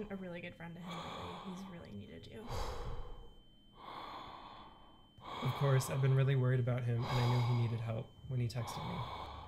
been a really good friend to him lately. He's really needed you. Of course, I've been really worried about him, and I knew he needed help when he texted me.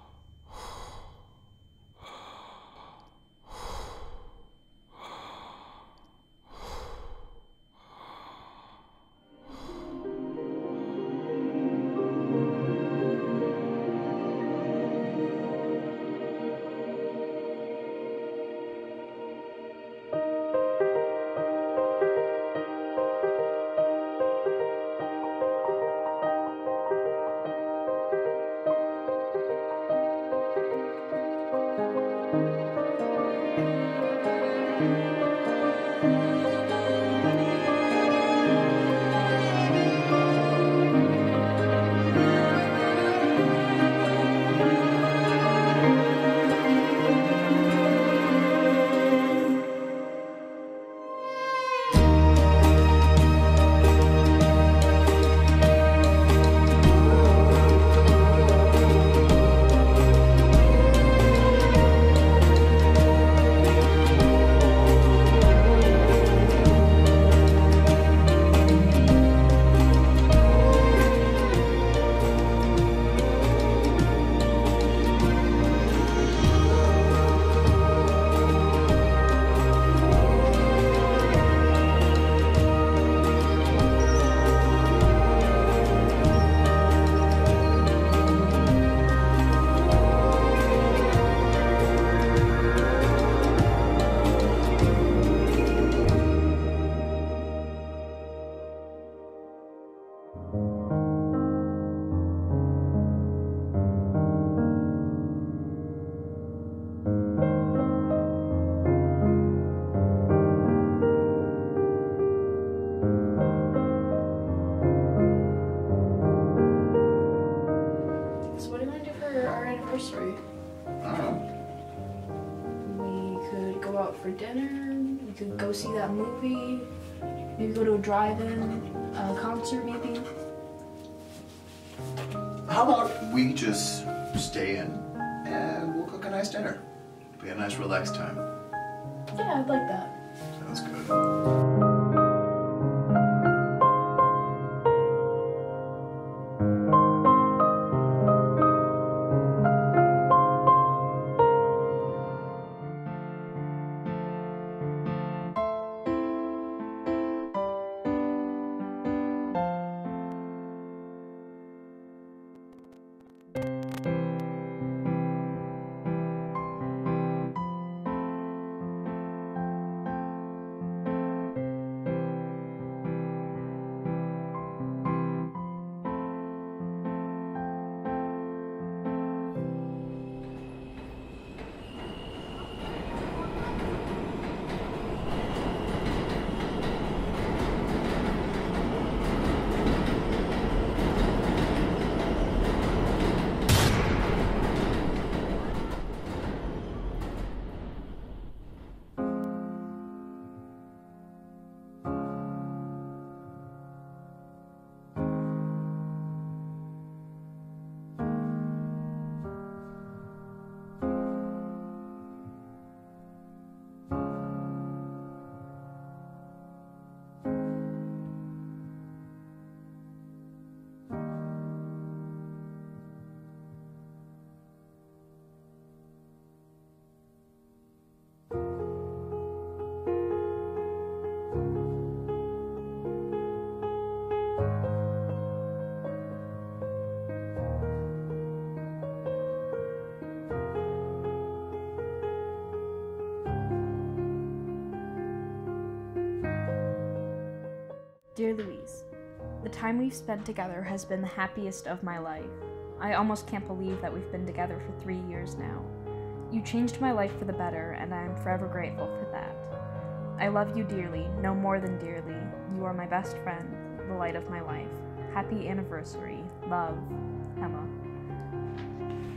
So what do you want to do for our anniversary? We could go out for dinner, we could go see that movie, maybe go to a drive-in, a concert maybe. How about we just stay in and we'll cook a nice dinner? It'll be a nice relaxed time. Yeah, I'd like that. Sounds good. Dear Louise, the time we've spent together has been the happiest of my life. I almost can't believe that we've been together for 3 years now. You changed my life for the better, and I am forever grateful for that. I love you dearly, no more than dearly. You are my best friend, the light of my life. Happy anniversary. Love, Emma.